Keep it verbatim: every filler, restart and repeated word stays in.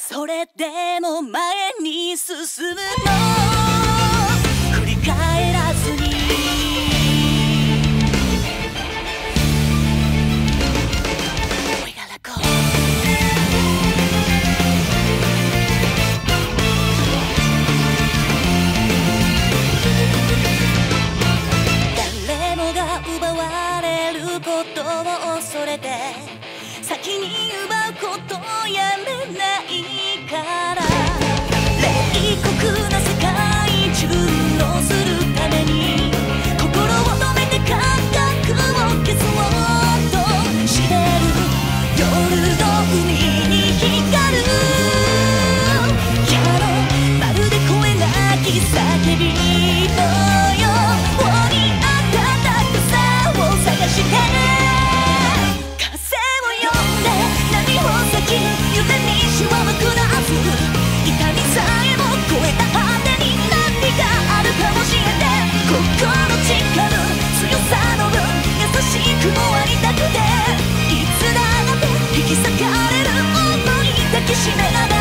それでも前に進むの振り返らずに誰もが奪われることを恐れて先に奪うことをやめないから冷酷な世界順応するために心を止めて感覚を消そうとしてる夜の海に光るキャノンまるで声なき叫びのように温かさを探して夢にしわむくなず痛みさえも超えた果てに何があるか教えて心力強さの分優しくもありたくていつだって引き裂かれる想い抱きしめながら